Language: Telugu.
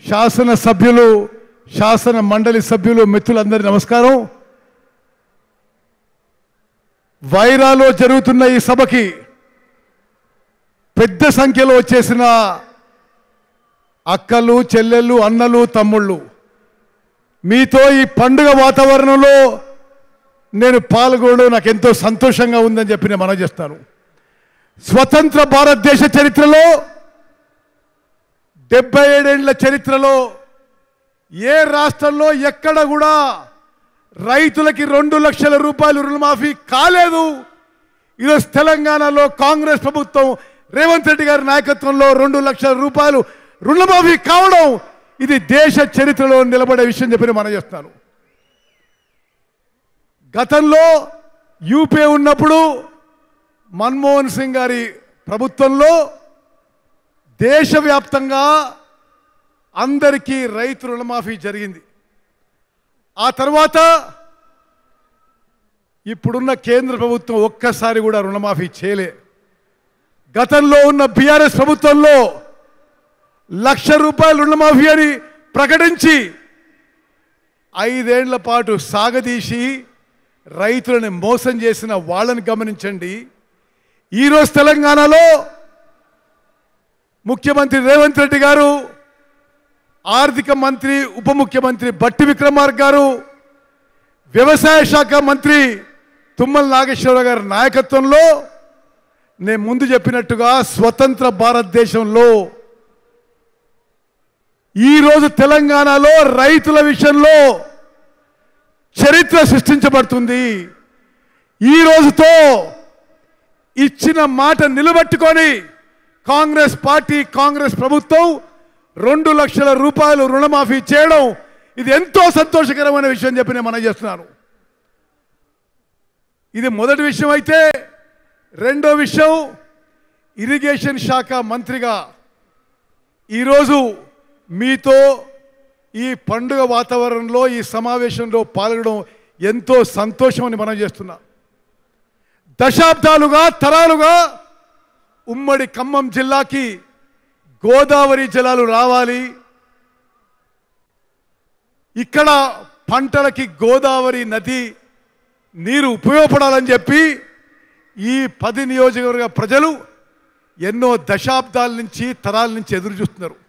శాసన సభ్యులు, శాసన మండలి సభ్యులు, మిత్రులందరికీ నమస్కారం. వైరాలో జరుగుతున్న ఈ సభకి పెద్ద సంఖ్యలో వచ్చేసిన అక్కలు, చెల్లెళ్ళు, అన్నలు, తమ్ముళ్ళు, మీతో ఈ పండుగ వాతావరణంలో నేను పాల్గొనడం నాకు ఎంతో సంతోషంగా ఉందని చెప్పి నేను మనవి చేస్తాను. స్వతంత్ర భారతదేశ చరిత్రలో 77 ఏళ్ల చరిత్రలో ఏ రాష్ట్రంలో ఎక్కడ కూడా రైతులకి 2 లక్షల రూపాయలు రుణమాఫీ కాలేదు. ఈరోజు తెలంగాణలో కాంగ్రెస్ ప్రభుత్వం రేవంత్ రెడ్డి గారి నాయకత్వంలో 2 లక్షల రూపాయలు రుణమాఫీ కావడం ఇది దేశ చరిత్రలో నిలబడే విషయం చెప్పి మనం చేస్తాను. గతంలో యూపీ ఉన్నప్పుడు మన్మోహన్ సింగ్ గారి ప్రభుత్వంలో దేశవ్యాప్తంగా అందరికీ రైతు రుణమాఫీ జరిగింది. ఆ తర్వాత ఇప్పుడున్న కేంద్ర ప్రభుత్వం ఒక్కసారి కూడా రుణమాఫీ చేయలే. గతంలో ఉన్న బీఆర్ఎస్ ప్రభుత్వంలో 1,00,000 రూపాయలు రుణమాఫీ అని ప్రకటించి 5 ఏళ్ల పాటు సాగదీసి రైతులను మోసం చేసిన వాళ్ళని గమనించండి. ఈరోజు తెలంగాణలో ముఖ్యమంత్రి రేవంత్ రెడ్డి గారు, ఆర్థిక మంత్రి ఉప ముఖ్యమంత్రి బట్టి విక్రమార్క గారు, వ్యవసాయ శాఖ మంత్రి తుమ్మల నాగేశ్వరరావు గారి నాయకత్వంలో నేను ముందు చెప్పినట్టుగా స్వతంత్ర భారతదేశంలో ఈరోజు తెలంగాణలో రైతుల విషయంలో చరిత్ర సృష్టించబడుతుంది. ఈ రోజుతో ఇచ్చిన మాట నిలబెట్టుకొని కాంగ్రెస్ పార్టీ, కాంగ్రెస్ ప్రభుత్వం 2 లక్షల రూపాయలు రుణమాఫీ చేయడం ఇది ఎంతో సంతోషకరమైన విషయం చెప్పి నేను మనవి చేస్తున్నాను. ఇది మొదటి విషయం. అయితే రెండో విషయం, ఇరిగేషన్ శాఖ మంత్రిగా ఈరోజు మీతో ఈ పండుగ వాతావరణంలో ఈ సమావేశంలో పాల్గొనడం ఎంతో సంతోషం అని మనం చేస్తున్నాం. దశాబ్దాలుగా, తరాలుగా ఉమ్మడి ఖమ్మం జిల్లాకి గోదావరి జలాలు రావాలి, ఇక్కడ పంటలకి గోదావరి నది నీరు ఉపయోగపడాలని చెప్పి ఈ 10 నియోజకవర్గ ప్రజలు ఎన్నో దశాబ్దాల నుంచి, తరాల నుంచి ఎదురు చూస్తున్నారు.